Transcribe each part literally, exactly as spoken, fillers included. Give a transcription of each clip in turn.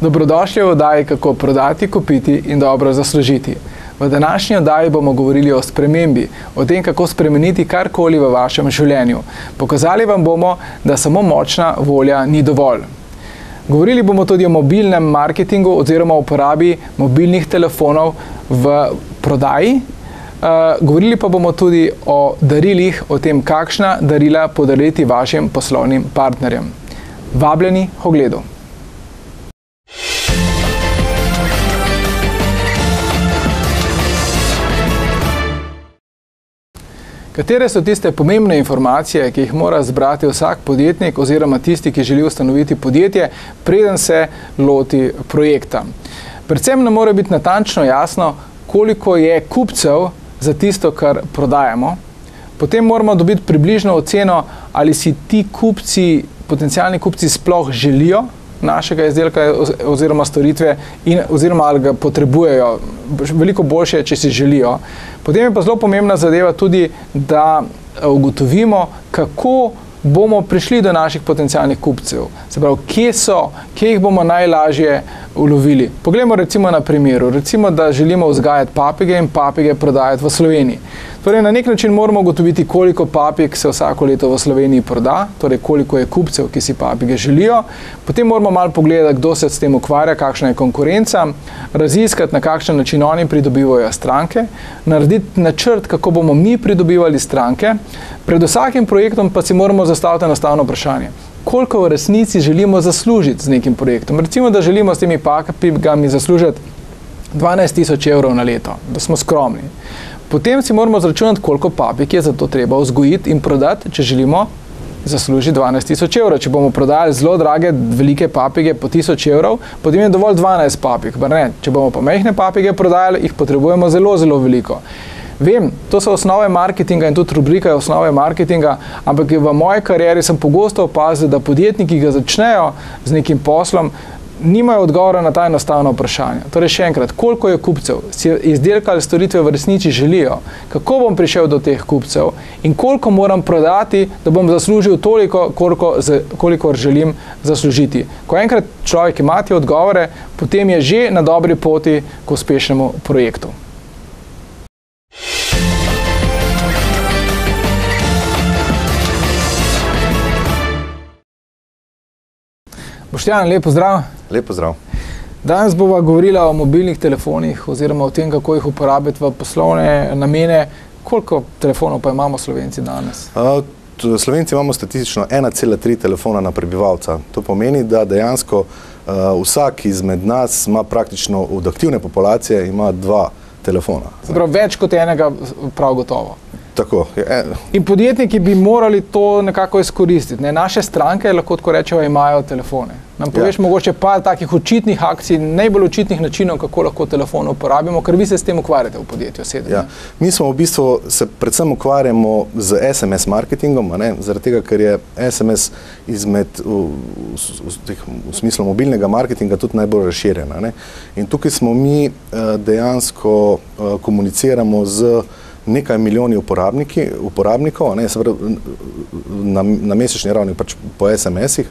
Dobrodošli v oddaji Kako prodati, kupiti in dobro zaslužiti. V današnji oddaji bomo govorili o spremembi, o tem, kako spremeniti karkoli v vašem življenju. Pokazali vam bomo, da samo močna volja ni dovolj. Govorili bomo tudi o mobilnem marketingu oziroma o uporabi mobilnih telefonov v prodaji. Uh, govorili pa bomo tudi o darilih, o tem, kakšna darila podariti vašim poslovnim partnerjem. Vabljeni k ogledu. Katere so tiste pomembne informacije, ki jih mora zbrati vsak podjetnik oziroma tisti, ki želi ustanoviti podjetje, preden se loti projekta? Predvsem nam mora biti natančno jasno, koliko je kupcev za tisto, kar prodajamo. Potem moramo dobiti približno oceno, ali si ti kupci, potencialni kupci sploh želijo našega izdelka oziroma storitve in oziroma ali ga potrebujejo. Veliko boljše, če si želijo. Potem je pa zelo pomembna zadeva tudi, da ugotovimo, kako bomo prišli do naših potencialnih kupcev. Se pravi, kje so, kje jih bomo najlažje ulovili. Poglejmo recimo na primeru. Recimo, da želimo vzgajati papige in papige prodajati v Sloveniji. Torej, na nek način moramo ugotoviti, koliko papig se vsako leto v Sloveniji proda, torej koliko je kupcev, ki si papige želijo. Potem moramo malo pogledati, kdo se s tem ukvarja, kakšna je konkurenca, raziskati, na kakšen način oni pridobivajo stranke, narediti načrt, kako bomo mi pridobivali stranke. Pred vsakim projektom pa si moramo zastaviti enostavno vprašanje. Koliko v resnici želimo zaslužiti z nekim projektom? Recimo, da želimo s temi papigami zaslužiti dvanajst tisoč evrov na leto, da smo skromni. Potem si moramo zračunati, koliko papig je za to treba vzgojiti in prodati, če želimo zaslužiti dvanajst tisoč evrov. Če bomo prodajali zelo drage, velike papige po tisoč evrov, potem je dovolj dvanajst papig. Ne, če bomo pa majhne papige prodajali, jih potrebujemo zelo, zelo veliko. Vem, to so osnove marketinga in tudi rubrika je osnove marketinga, ampak v moji karieri sem pogosto opazil, da podjetniki, ki ga začnejo z nekim poslom, nimajo odgovora na ta enostavna vprašanja. Torej še enkrat, koliko je kupcev, si izdelka ali storitve v resnici želijo, kako bom prišel do teh kupcev in koliko moram prodati, da bom zaslužil toliko, koliko, koliko želim zaslužiti. Ko enkrat človek ima te odgovore, potem je že na dobri poti k uspešnemu projektu. Boštjan, lep pozdrav. Lep pozdrav. Danes bova govorila o mobilnih telefonih oziroma o tem, kako jih uporabiti v poslovne namene. Koliko telefonov pa imamo Slovenci danes? Uh, Slovenci imamo statistično ena cela tri telefona na prebivalca. To pomeni, da dejansko uh, vsak izmed nas ima praktično od aktivne populacije ima dva telefona. Zaprav, več kot enega prav gotovo. Tako. In podjetniki bi morali to nekako izkoristiti. Ne? Naše stranke, lahko tako rečeva, imajo telefone. Nam poveš ja. mogoče par takih očitnih akcij, najbolj očitnih načinov, kako lahko telefon uporabimo, ker vi se s tem ukvarjate v podjetju sedem. Ja. Mi smo v bistvu se predvsem ukvarjamo z es em es marketingom, ne? Zaradi tega, ker je es em es izmed v, v, v, v smislu mobilnega marketinga tudi najbolj razširjena. Ne? In tukaj smo mi dejansko komuniciramo z nekaj milijoni uporabniki, uporabnikov, ne, na, na mesečni ravni pač po es em esih.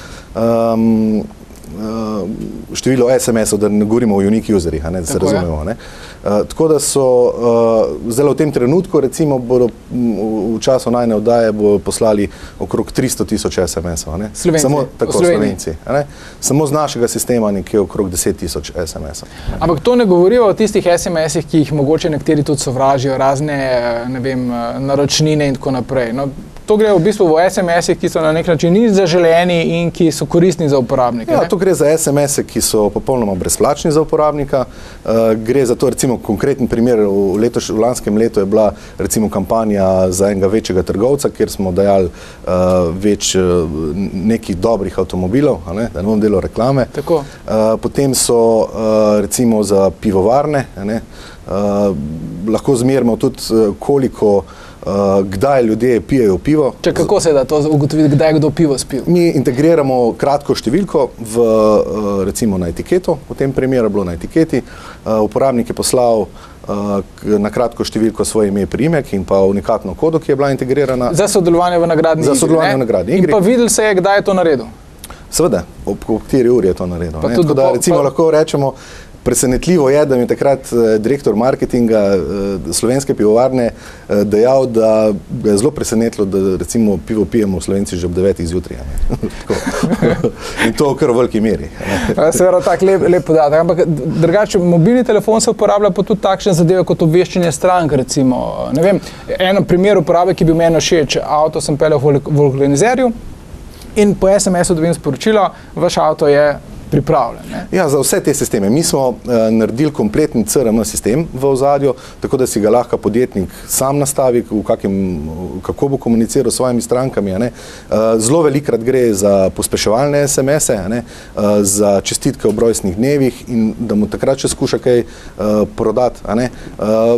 Um, uh, število es em esov, da ne govorimo o unique userih, ne, da se tako razumemo. Ne. Uh, tako da so uh, zdaj v tem trenutku, recimo, bodo v času najne oddaje bodo poslali okrog tristo tisoč es em esov. Ne. Slovenci? Samo, tako, Slovenci. Ne. Samo z našega sistema nekje okrog deset tisoč es em esov. Ampak to ne govorijo o tistih es em esih, ki jih mogoče nekateri tudi sovražijo, razne, ne vem, naročnine in tako naprej. No, to gre v bistvu v es em esih, ki so na nek način nič zaželeni in ki so koristni za uporabnike. Ja, to gre za es em ese, ki so popolnoma brezplačni za uporabnika. Uh, gre za to, recimo, konkreten primer, v, letoš, v lanskem letu je bila recimo kampanja za enega večjega trgovca, kjer smo dajali uh, več uh, nekih dobrih avtomobilov, ne, da ne bom delal reklame. Tako. Uh, potem so uh, recimo za pivovarne, ne, uh, lahko zmerimo tudi uh, koliko Uh, kdaj ljudje pijejo pivo. Če kako se da to ugotoviti, kdaj kdo pivo spil? Mi integriramo kratko številko v, uh, recimo na etiketo, v tem primeru bilo na etiketi. Uh, uporabnik je poslal uh, na kratko številko svoje ime, priimek in pa unikatno kodo, ki je bila integrirana. Za sodelovanje v nagradni igri. Za sodelovanje v nagradni igri. In pa videli se je, kdaj je to naredil? Seveda, ob, ob kateri uri je to naredil. Pa Ne? tudi Tako da po- recimo pa- lahko rečemo, presenetljivo je, da mi je takrat eh, direktor marketinga eh, slovenske pivovarne eh, dejal, da ga je zelo presenetilo, da recimo pivo pijemo v Slovenci že ob devetih zjutraj. a ne. Tako. In to v kar veliki meri. a ne. Seveda tak lep, lep podatek, ampak drugače mobilni telefon se uporablja pa tudi takšne zadeve kot obveščanje strank, recimo, ne vem, eno primer uporabe, ki bi meni všeč, avto sem peljal v vol- v organizerju in po es em esu dobim sporočilo, vaš avto je pripravljen. Ne? Ja, za vse te sisteme. Mi smo uh, naredili kompletni C R M sistem v ozadju, tako da si ga lahko podjetnik sam nastavi, v kakem, kako bo komuniciral s svojimi strankami. A ne. Uh, zelo velikrat gre za pospeševalne es em ese, a ne, uh, za čestitke ob rojstnih dnevih in da mu takrat še skuša kaj uh, prodati. A ne. Uh,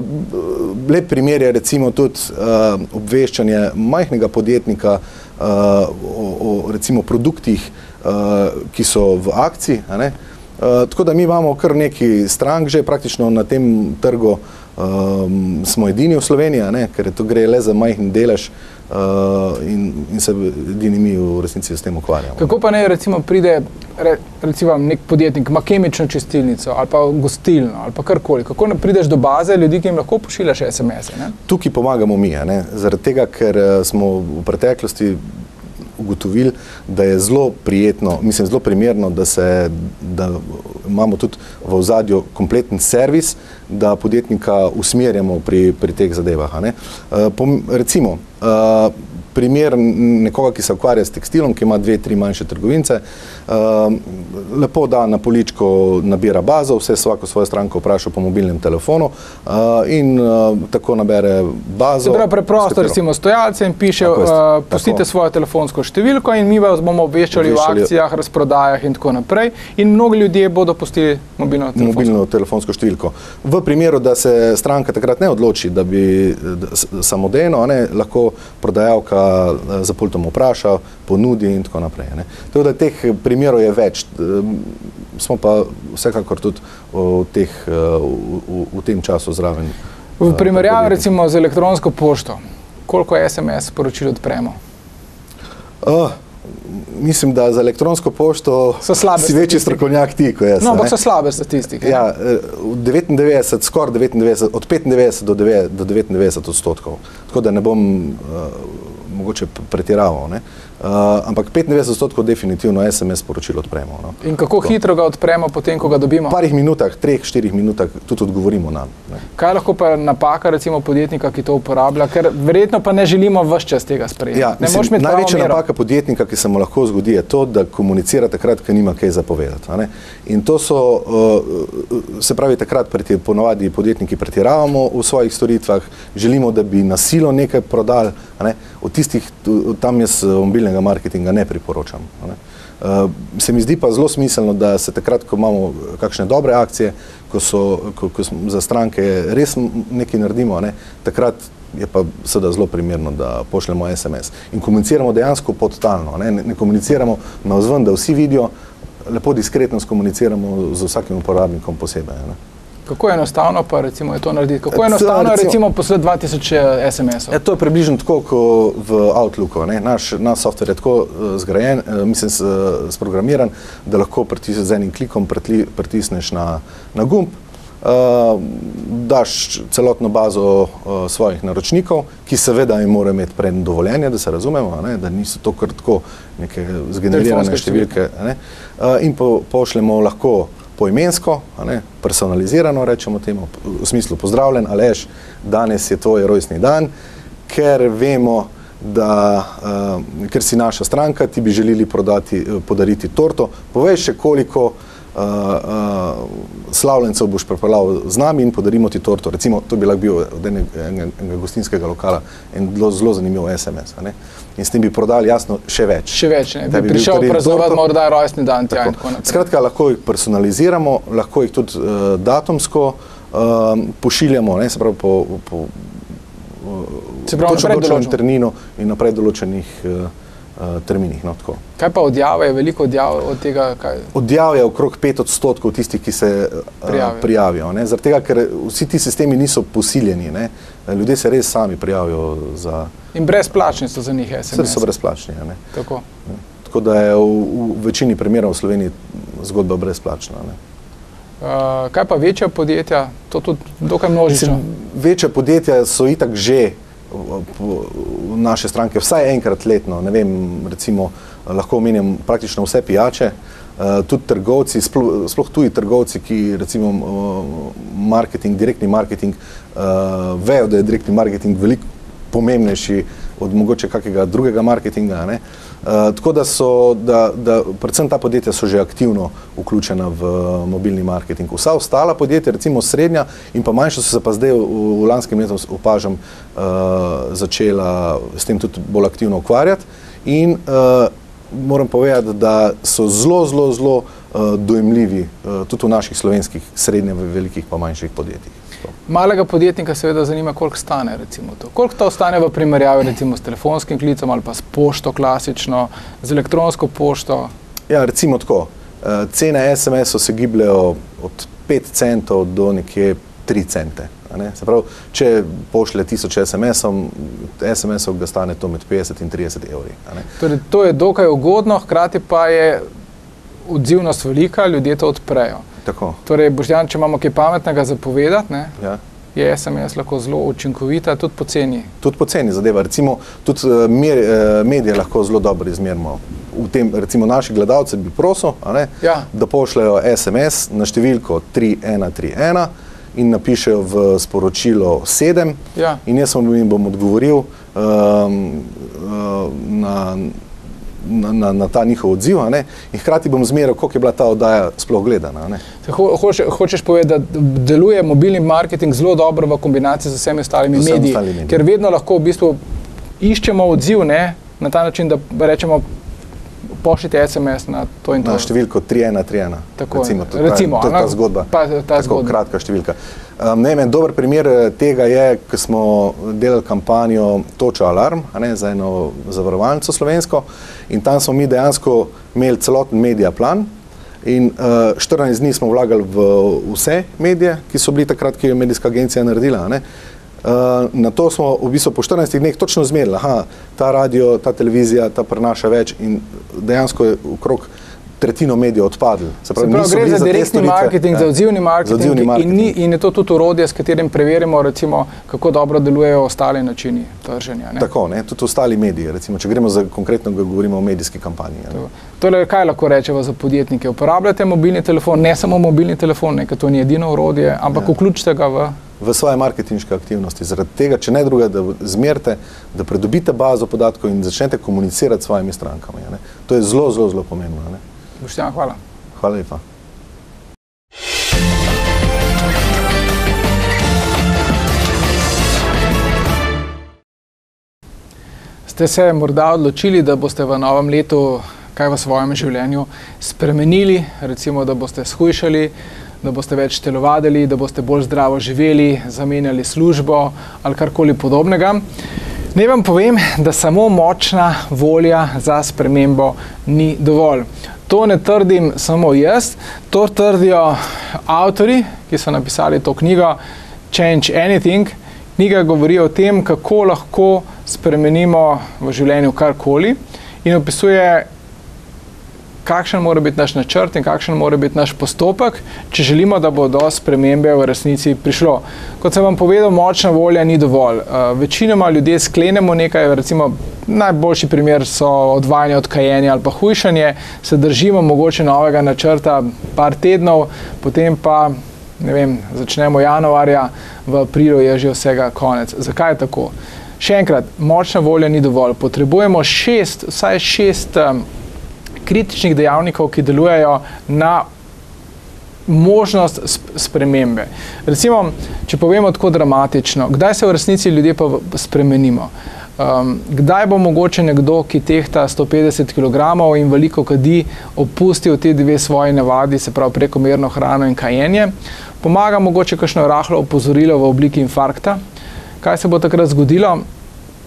lep primer je recimo tudi uh, obveščanje majhnega podjetnika uh, o, o recimo produktih, Uh, ki so v akciji. A ne? Uh, tako da mi imamo kar nekaj strank že praktično na tem trgu, um, smo edini v Sloveniji, a ne? Ker je to gre le za majhen delež uh, in, in se edini mi v resnici s tem ukvarjamo. Kako pa ne recimo pride re, recimo nek podjetnik, ima kemično čistilnico ali pa gostilno ali pa karkoli, kako ne prideš do baze ljudi, ki jim lahko pošiljaš es em ese? Ne? Tukaj pomagamo mi, a ne? Zaradi tega, ker uh, smo v preteklosti ugotovili, da je zelo prijetno, mislim, zelo primerno, da se, da imamo tudi v ozadju kompleten servis, da podjetnika usmerjamo pri, pri teh zadevah. A ne? Uh, pom, recimo, uh, primer nekoga, ki se ukvarja s tekstilom, ki ima dve, tri manjše trgovince, uh, lepo da na poličko nabira bazo, vse svako svojo stranko vpraša po mobilnem telefonu uh, in uh, tako nabere bazo. Se pravi preprosto, recimo stojalce in piše, Tako je, uh, pustite tako. svojo telefonsko številko in mi vas bomo obveščali v Obveščali- akcijah, razprodajah in tako naprej in mnogi ljudje bodo pustili mobilno telefonsko. mobilno telefonsko številko. V primeru, da se stranka takrat ne odloči, da bi da, s- samodejno, a ne, lahko prodajalka eh, za pultom vpraša, ponudi in tako naprej. a Ne. Tako da teh primerov je več. Ehm, Smo pa vsekakor tudi v, teh, eh, v, v, v tem času zraven. V eh, primerjavi podjetij. recimo z elektronsko pošto, koliko es em es sporočil odpremo? Uh, mislim, da za elektronsko pošto So slabe si večji statistike. strokovnjak ti, kot jaz. No, a ne. ampak so slabe statistike. Ja, eh, v devetindevetdeset, skoraj devetindevetdeset, od petindevetdeset do, devet, do devetindevetdeset odstotkov. Tako da ne bom uh, mogoče p- pretiraval. Ne? Uh, ampak petindevetdeset odstotkov definitivno es em es sporočilo odpremo. No? In kako Tako. hitro ga odpremo potem, ko ga dobimo? V parih minutah, treh, štirih minutah tudi odgovorimo nam. Ne? Kaj lahko pa napaka recimo podjetnika, ki to uporablja, ker verjetno pa ne želimo ves čas tega sprejeti. Ja, ne mislim, moreš imeti pravo največja mero. napaka podjetnika, ki se mu lahko zgodi, je to, da komunicira takrat, ko nima kaj zapovedati. a ne. In to so, uh, se pravi, takrat preti, ponovadi podjetniki pretiravamo v svojih storitvah, želimo, da bi na silo nekaj prodali. a Ne. Od tistih, tam jaz eh, mobilnega marketinga ne priporočam. a Ne. Uh, se mi zdi pa zelo smiselno, da se takrat, ko imamo kakšne dobre akcije, ko, so, ko, ko smo za stranke res m- nekaj naredimo, a ne, takrat je pa seveda zelo primerno, da pošljemo es em es. In komuniciramo dejansko podtalno, a ne, ne, ne komuniciramo navzven, da vsi vidijo, lepo diskretno skomuniciramo z vsakim uporabnikom posebej. a Ne. Kako enostavno pa recimo je to narediti? Kako E, enostavno je recimo- recimo poslati dva tisoč es em esov? E, to je približno tako, kot v Outlooku. Ne? Naš, naš software je tako uh, zgrajen, uh, mislim, s, uh, sprogramiran, da lahko pritis, z enim klikom pretli, pritisneš na, na gumb, uh, daš celotno bazo uh, svojih naročnikov, ki seveda jim morajo imeti prednje dovoljenje, da se razumemo, a ne? Da niso to kar tako neke zgenerirane Telefonske številke. a ne. Uh, in po, pošljemo lahko poimensko, a ne, personalizirano, rečemo temu, v smislu pozdravljen, Aleš, danes je tvoj rojstni dan, ker vemo, da, uh, ker si naša stranka, ti bi želeli prodati, podariti torto, povej še koliko uh, uh, slavljencev boš pripeljal z nami in podarimo ti torto. Recimo, to bi lahko bil od enega, enega, enega gostinskega lokala en zelo, zelo zanimiv es em es. A ne? In s tem bi prodali jasno še več. Še več, ne? Da Bi bi bil prišel prvi praznovati torto. morda rojstni dan tja Tako. in tako naprej. Skratka, lahko jih personaliziramo, lahko jih tudi uh, datumsko uh, pošiljamo, ne, se pravi po, po uh, Se pravi, točno naprej določenem določeno. terminu in naprej določenih uh, uh, terminih. No, tako. Kaj pa odjave, je veliko odjav od tega, kaj... Odjav je okrog pet odstotkov tistih, ki se uh, Prijavijo. prijavijo. Ne, zaradi tega, ker vsi ti sistemi niso posiljeni. Ne, ljudje se res sami prijavijo za... In brezplačni so za njih es em Vse es. so brezplačni. a Ne. Tako. Tako tako da je v, v večini primerov v Sloveniji zgodba brezplačna. Ne. Uh, kaj pa večja podjetja? To tudi dokaj množično. Večja podjetja so itak že v naše stranke vsaj enkrat letno, ne vem, recimo lahko omenjam praktično vse pijače, uh, tudi trgovci, sploh, sploh tuji trgovci, ki recimo uh, marketing, direktni marketing, uh, vejo, da je direktni marketing veliko pomembnejši od mogoče kakega drugega marketinga, ne. Uh, tako da so, da, da predvsem ta podjetja so že aktivno vključena v mobilni marketing. Vsa ostala podjetja, recimo srednja in pa manjša, so se pa zdaj v, v lanskem letu opažam uh, začela s tem tudi bolj aktivno ukvarjati in uh, moram povedati, da so zelo, zelo, zelo uh, dojemljivi uh, tudi v naših slovenskih srednje, velikih pa manjših podjetjih. Malega podjetnika seveda zanima, koliko stane recimo to. Koliko to stane v primerjavi recimo s telefonskim klicom ali pa s pošto klasično, z elektronsko pošto? Ja, recimo tako. Cene es em esov se gibljajo od pet centov do nekje tri cente. Ne? Se pravi, če pošlje tisoč es em esov, es em esov ga stane to med petdeset in trideset evri. Torej, to je dokaj ugodno, hkrati pa je odzivnost velika, ljudje to odprejo. Tako. Torej, Boštjan, če imamo kaj pametnega zapovedati, ne, ja. je es em es lahko zelo učinkovita, tudi poceni. Tudi poceni zadeva. Recimo, tudi mer, medije lahko zelo dobro izmerimo. V tem, recimo, naši gledalci bi prosil, a ne, ja. da pošljajo es em es na številko tri ena tri ena in napišejo v sporočilo sedem ja. in jaz jim bom odgovoril um, na Na, na, na ta njihov odziv, a ne? In hkrati bom zmeril, koliko je bila ta oddaja sploh gledana. A ne? Ho, hoče, hočeš povedati, da deluje mobilni marketing zelo dobro v kombinaciji z vsemi ostalimi vsem mediji, ostali mediji, ker vedno lahko v bistvu iščemo odziv, ne? Na ta način, da rečemo, pošljite es em es na to in to. Na številko tri ena tri ena. Tako, recimo, to, recimo, to je ta zgodba, pa, ta tako zgodba. kratka številka. Um, ne, en dober primer tega je, ko smo delali kampanjo Toča alarm, a ne, za eno zavarovalnico slovensko in tam smo mi dejansko imeli celoten medija plan in uh, štirinajst dni smo vlagali v vse medije, ki so bili takrat, ki je medijska agencija naredila, a ne. Uh, na to smo v bistvu po štirinajstih dneh točno zmerili, aha, ta radio, ta televizija, ta prenaša več in dejansko je okrog tretjino medijev odpadli. Se pravi, Se pravi gre za direktni marketing, ja. za odzivni marketing, za odzivni marketing. In, ni, in je to tudi orodje, s katerim preverimo, recimo, kako dobro delujejo ostali načini trženja. Ne? Tako, ne, tudi ostali mediji, recimo, če gremo za konkretno, govorimo o medijski kampanji. Torej, kaj lahko rečemo za podjetnike? Uporabljate mobilni telefon, ne samo mobilni telefon, ne, ker to ni edino orodje, ampak ja. vključite ga v v svoje marketinške aktivnosti. Zaradi tega, če ne druga, da zmerite, da pridobite bazo podatkov in začnete komunicirati s svojimi strankami. Ne? To je zelo, zelo, zelo pomembno. Ne? Boštjan, hvala. Hvala lepa. Ste se morda odločili, da boste v novem letu kaj v svojem življenju spremenili, recimo, da boste shujšali, da boste več telovadili, da boste bolj zdravo živeli, zamenjali službo ali karkoli podobnega. Naj vam povem, da samo močna volja za spremembo ni dovolj. To ne trdim samo jaz, to trdijo avtorji, ki so napisali to knjigo Change Anything. Knjiga govori o tem, kako lahko spremenimo v življenju karkoli in opisuje, kakšen mora biti naš načrt in kakšen mora biti naš postopek, če želimo, da bo do spremembe v resnici prišlo. Kot sem vam povedal, močna volja ni dovolj. Uh, večinoma ljudje sklenemo nekaj, recimo najboljši primer so odvajanje od kajenja ali pa hujšanje, se držimo mogoče novega načrta par tednov, potem pa, ne vem, začnemo januarja, v aprilu je že vsega konec. Zakaj je tako? Še enkrat, močna volja ni dovolj. Potrebujemo šest, vsaj šest um, kritičnih dejavnikov, ki delujejo na možnost spremembe. Recimo, če povemo tako dramatično, kdaj se v resnici ljudje pa spremenimo? Um, kdaj bo mogoče nekdo, ki tehta sto petdeset kilogramov in veliko kadi, opustil te dve svoji navadi, se pravi prekomerno hrano in kajenje? Pomaga mogoče kakšno rahlo opozorilo v obliki infarkta. Kaj se bo takrat zgodilo?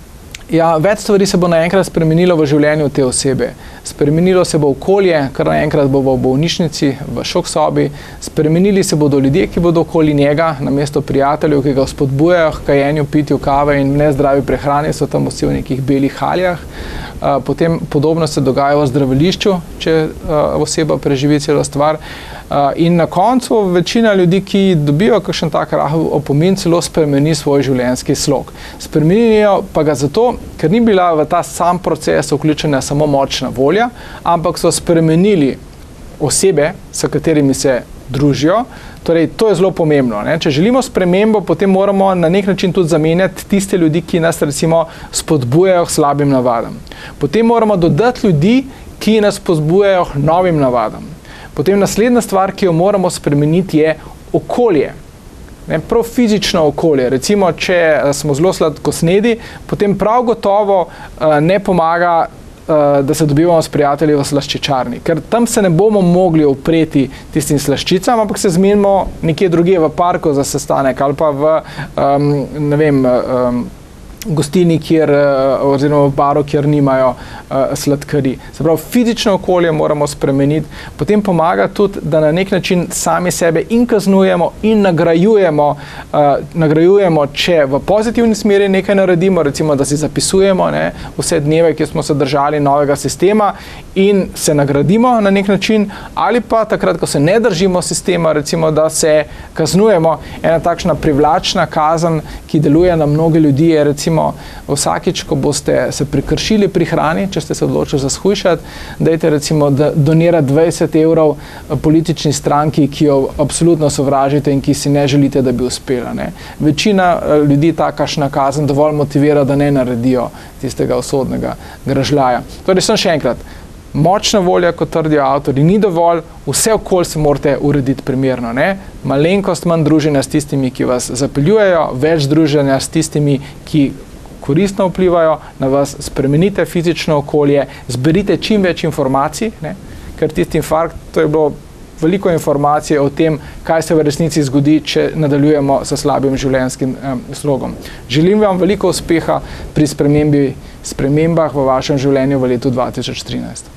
Ja, več stvari se bo naenkrat spremenilo v življenju te osebe. Spremenilo se bo okolje, kar naenkrat bo v bolnišnici, v šok sobi. Spremenili se bodo ljudje, ki bodo okoli njega, namesto prijateljev, ki ga spodbujajo k kajenju, pitju kave in nezdravi prehrani, so tam vsi v nekih belih haljah. Potem podobno se dogaja v zdravilišču, če oseba preživi celo stvar. In na koncu večina ljudi, ki dobijo kakšen tak rahel opomin, celo spremeni svoj življenjski slog. Spremenijo pa ga zato, ker ni bila v ta sam proces vključena samo močna volja, ampak so spremenili osebe, s katerimi se družijo. Torej, to je zelo pomembno. Ne? Če želimo spremembo, potem moramo na nek način tudi zamenjati tiste ljudi, ki nas recimo spodbujajo k slabim navadam. Potem moramo dodati ljudi, ki nas spodbujajo k novim navadam. Potem naslednja stvar, ki jo moramo spremeniti, je okolje. Ne, prav fizično okolje. Recimo, če smo zelo sladkosnedi, potem prav gotovo uh, ne pomaga, uh, da se dobivamo s prijatelji v slaščičarni, ker tam se ne bomo mogli opreti tistim slaščicam, ampak se zmenimo nekje drugje v parku za sestanek ali pa v, um, ne vem, um, gostilni, kjer, oziroma v baru, kjer nimajo uh, sladkari. Se pravi, fizično okolje moramo spremeniti, potem pomaga tudi, da na nek način sami sebe in kaznujemo in nagrajujemo, uh, nagrajujemo, če v pozitivni smeri nekaj naredimo, recimo, da si zapisujemo ne, vse dneve, ki smo se držali novega sistema in se nagradimo na nek način, ali pa takrat, ko se ne držimo sistema, recimo, da se kaznujemo. Ena takšna privlačna kazen, ki deluje na mnoge ljudi, je recimo vsakič, ko boste se prekršili pri hrani, če ste se odločili za shujšati, dajte recimo da donirati dvajset evrov politični stranki, ki jo absolutno sovražite in ki si ne želite, da bi uspela. Ne. Večina ljudi takšna kazen dovolj motivira, da ne naredijo tistega usodnega gražljaja. Torej, sem še enkrat, močna volja, kot trdijo avtorji, ni dovolj, vse okolj se morate urediti primerno. Ne? Malenkost manj druženja s tistimi, ki vas zapeljujejo, več druženja s tistimi, ki koristno vplivajo na vas, spremenite fizično okolje, zberite čim več informacij, ne? Ker tisti infarkt, to je bilo veliko informacije o tem, kaj se v resnici zgodi, če nadaljujemo s slabim življenjskim eh, slogom. Želim vam veliko uspeha pri spremembi, spremembah v vašem življenju v letu dva tisoč trinajst.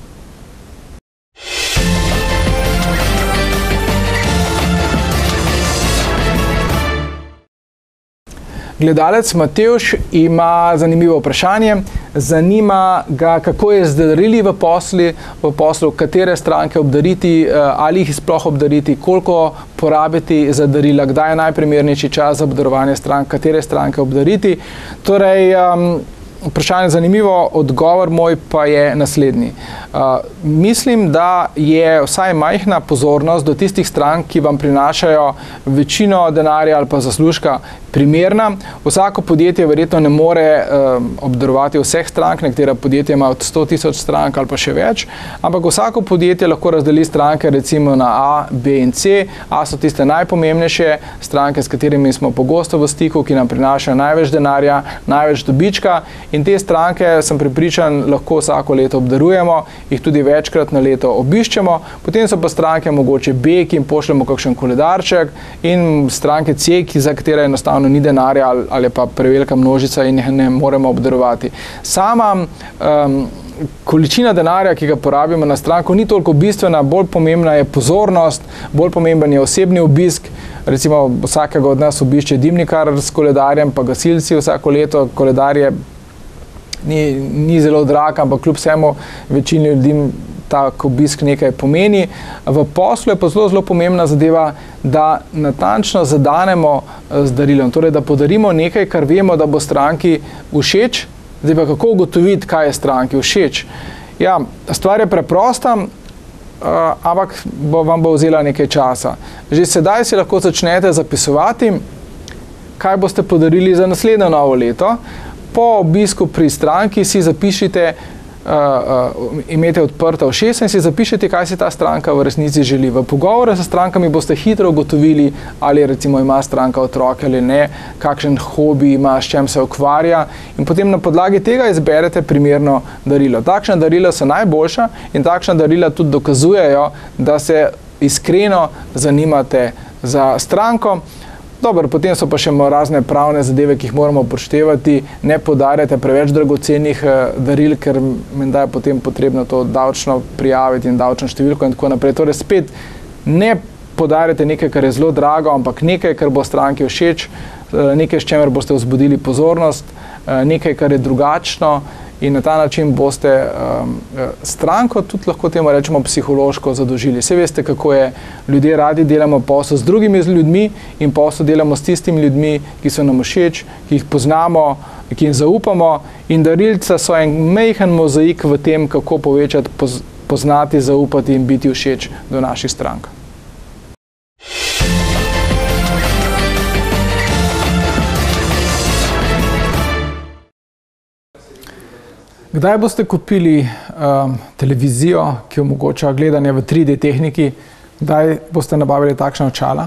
Gledalec Matevž ima zanimivo vprašanje. Zanima ga, kako je z darili v posli, v poslu, katere stranke obdariti, ali jih sploh obdariti, koliko porabiti za darila, kdaj je najprimernejši čas za obdarovanje strank, katere stranke obdariti. Torej, um, vprašanje je zanimivo, odgovor moj pa je naslednji. Uh, mislim, da je vsaj majhna pozornost do tistih strank, ki vam prinašajo večino denarja ali pa zaslužka, primerna. Vsako podjetje verjetno ne more um, obdarovati vseh strank, nekatera podjetja ima od sto tisoč strank ali pa še več, ampak vsako podjetje lahko razdeli stranke recimo na A, B in C. A so tiste najpomembnejše stranke, s katerimi smo pogosto v stiku, ki nam prinašajo največ denarja, največ dobička, in te stranke, sem prepričan, lahko vsako leto obdarujemo, jih tudi večkrat na leto obiščemo. Potem so pa stranke mogoče B, ki jim pošljemo kakšen koledarček, in stranke C, ki za katere enostavno ni denarja ali, ali pa prevelika množica in jih ne moremo obdarovati. Sama um, količina denarja, ki ga porabimo na stranko, ni toliko bistvena, bolj pomembna je pozornost, bolj pomemben je osebni obisk. Recimo vsakega od nas obišče dimnikar s koledarjem, pa gasilci vsako leto. Koledar je ni, ni zelo drag, ampak kljub vsemu večini ljudi tak obisk nekaj pomeni. V poslu je pa zelo, zelo pomembna zadeva, da natančno zadanemo z darilom, torej da podarimo nekaj, kar vemo, da bo stranki všeč. Zdaj pa kako ugotoviti, kaj je stranki všeč? Ja, stvar je preprosta, uh, ampak bo, vam bo vzela nekaj časa. Že sedaj si lahko začnete zapisovati, kaj boste podarili za naslednjo novo leto. Po obisku pri stranki si zapišite, Uh, uh, imete odprta ušesa in si zapišete, kaj si ta stranka v resnici želi. V pogovore s strankami boste hitro ugotovili, ali recimo ima stranka otroke ali ne, kakšen hobi ima, s čem se ukvarja, in potem na podlagi tega izberete primerno darilo. Takšna darila so najboljša in takšna darila tudi dokazujejo, da se iskreno zanimate za stranko. Dobro, potem so pa še razne pravne zadeve, ki jih moramo upoštevati. Ne podarjate preveč dragocenih daril, ker menda je potem potrebno to davčno prijaviti in davčno številko in tako naprej. Torej spet ne podarjate nekaj, kar je zelo drago, ampak nekaj, kar bo stranki všeč, nekaj, s čemer boste vzbudili pozornost, nekaj, kar je drugačno, in na ta način boste um, stranko tudi lahko temu rečemo psihološko zadožili. Saj veste, kako je, ljudje radi delamo posel z drugimi ljudmi in posel delamo s tistimi ljudmi, ki so nam všeč, ki jih poznamo, ki jim zaupamo, in darilca so en majhen mozaik v tem, kako povečati, poz, poznati, zaupati in biti všeč do naših strank. Kdaj boste kupili um, televizijo, ki omogoča gledanje v tri D tehniki? Kdaj boste nabavili takšna očala?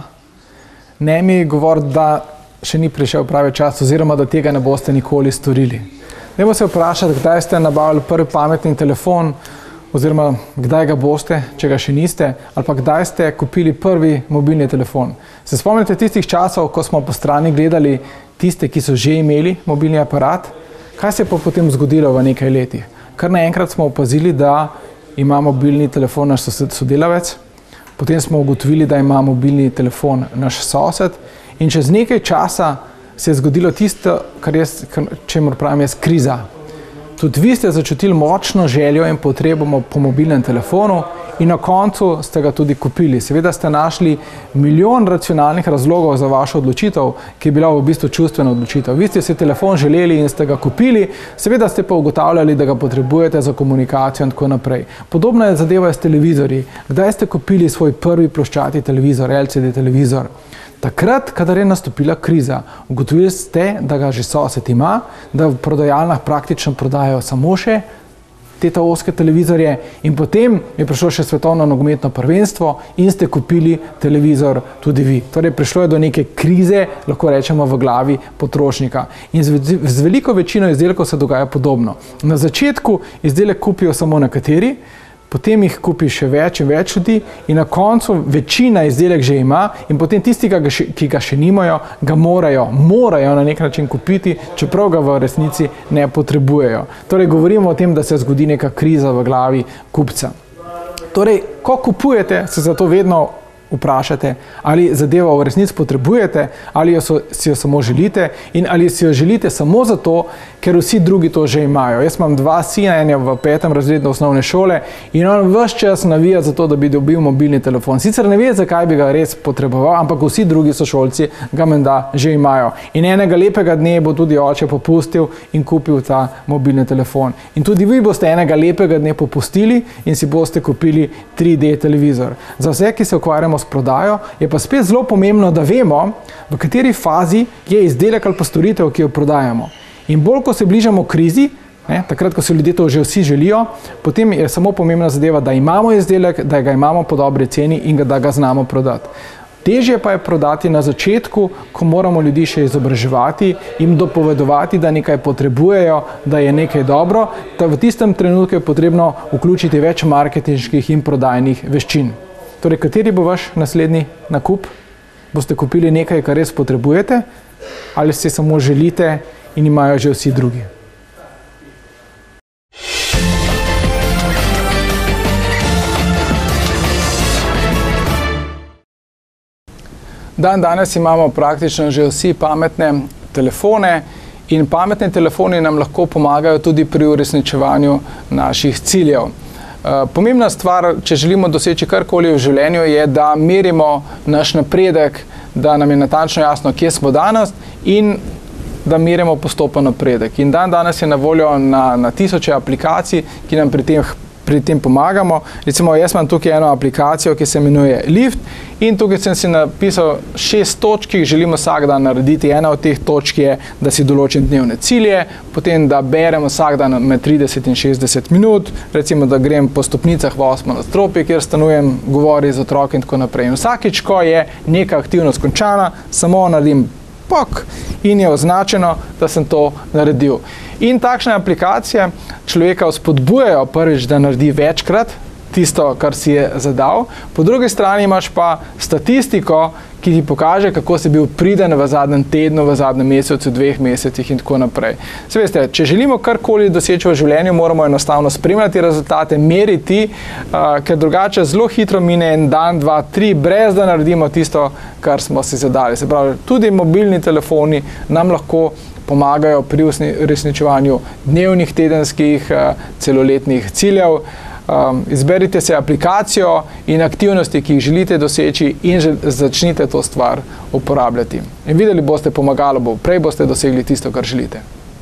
Ne mi govoriti, da še ni prišel pravi čas oziroma da tega ne boste nikoli storili. Dajmo se vprašati, kdaj ste nabavili prvi pametni telefon oziroma kdaj ga boste, če ga še niste, ali pa kdaj ste kupili prvi mobilni telefon. Se spomnite tistih časov, ko smo po strani gledali tiste, ki so že imeli mobilni aparat? Kaj se je pa potem zgodilo v nekaj letih? Kar naenkrat smo opazili, da ima mobilni telefon naš sodelavec, potem smo ugotovili, da ima mobilni telefon naš sosed in čez nekaj časa se je zgodilo tisto, kar je, čemur pravim jaz, kriza. Tudi vi ste začutili močno željo in potrebo po mobilnem telefonu in na koncu ste ga tudi kupili. Seveda ste našli milijon racionalnih razlogov za vašo odločitev, ki je bila v bistvu čustvena odločitev. Vi ste si telefon želeli in ste ga kupili, seveda ste pa ugotavljali, da ga potrebujete za komunikacijo in tako naprej. Podobna je zadeva s televizorji. Kdaj ste kupili svoj prvi ploščati televizor, L C D televizor? Takrat, kadar je nastopila kriza, ugotovili ste, da ga že sosed ima, da v prodajalnah praktično prodajajo samo še te taoske televizorje in potem je prišlo še svetovno nogometno prvenstvo in ste kupili televizor tudi vi. Torej prišlo je do neke krize, lahko rečemo v glavi potrošnika. In z, z veliko večino izdelkov se dogaja podobno. Na začetku izdelek kupijo samo nekateri, potem jih kupi še več in več ljudi in na koncu večina izdelek že ima in potem tisti, ki ga še nimajo, ga morajo, morajo na nek način kupiti, čeprav ga v resnici ne potrebujejo. Torej govorimo o tem, da se zgodi neka kriza v glavi kupca. Torej, ko kupujete, se zato vedno vprašate, ali zadevo v resnici potrebujete, ali jo so, si jo samo želite in ali si jo želite samo zato, ker vsi drugi to že imajo. Jaz imam dva sina, en je v petem razredu osnovne šole in on ves čas navija za to, da bi dobil mobilni telefon. Sicer ne ve, zakaj bi ga res potreboval, ampak vsi drugi sošolci ga menda že imajo. In enega lepega dne bo tudi oče popustil in kupil ta mobilni telefon. In tudi vi boste enega lepega dne popustili in si boste kupili tri D televizor. Za vse, ki se ukvarjamo s prodajo, je pa spet zelo pomembno, da vemo, v kateri fazi je izdelek ali pa storitev, ki jo prodajamo. In bolj, ko se bližamo krizi, ne, takrat, ko se ljudje to že vsi želijo, potem je samo pomembna zadeva, da imamo izdelek, da ga imamo po dobri ceni in da ga znamo prodati. Težje pa je prodati na začetku, ko moramo ljudi še izobraževati, jim dopovedovati, da nekaj potrebujejo, da je nekaj dobro, da v tistem trenutku je potrebno vključiti več marketinških in prodajnih veščin. Torej, kateri bo vaš naslednji nakup? Boste kupili nekaj, kar res potrebujete, ali si samo želite in imajo že vsi drugi? Dan danes imamo praktično že vsi pametne telefone in pametni telefoni nam lahko pomagajo tudi pri uresničevanju naših ciljev. Pomembna stvar, če želimo doseči karkoli v življenju, je, da merimo naš napredek, da nam je natančno jasno, kje smo danes in da merimo postopen napredek. In dan danes je na voljo na, na tisoče aplikacij, ki nam pri tem, pri tem pomagamo. Recimo, jaz imam tukaj eno aplikacijo, ki se imenuje Lift in tukaj sem si napisal šest točk, ki jih želimo vsak dan narediti. Ena od teh točk je, da si določim dnevne cilje, potem, da berem vsak dan med trideset in šestdeset minut, recimo, da grem po stopnicah v osmo nadstropje, kjer stanujem, govori z otroki in tako naprej. In vsakič, ko je neka aktivnost končana, samo naredim pok in je označeno, da sem to naredil. In takšne aplikacije človeka spodbujajo prvič, da naredi večkrat tisto, kar si je zadal. Po drugi strani imaš pa statistiko, ki ti pokaže, kako si bil priden v zadnjem tednu, v zadnjem mesecu, dveh mesecih in tako naprej. Se veste, če želimo karkoli doseči v življenju, moramo enostavno spremljati rezultate, meriti, uh, ker drugače zelo hitro mine en dan, dva, tri, brez da naredimo tisto, kar smo si zadali. Se pravi, tudi mobilni telefoni nam lahko pomagajo pri uresničevanju dnevnih, tedenskih, uh, celoletnih ciljev. Um, izberite se aplikacijo in aktivnosti, ki jih želite doseči in že začnite to stvar uporabljati. In videli boste, pomagalo bo, prej boste dosegli tisto, kar želite.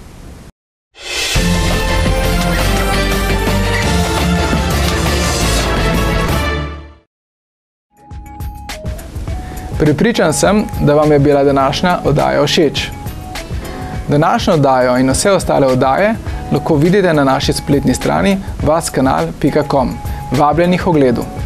Prepričan sem, da vam je bila današnja oddaja všeč. Današnjo oddajo in vse ostale oddaje lahko vidite na naši spletni strani vaskanal pika com. Vabljeni k ogledu.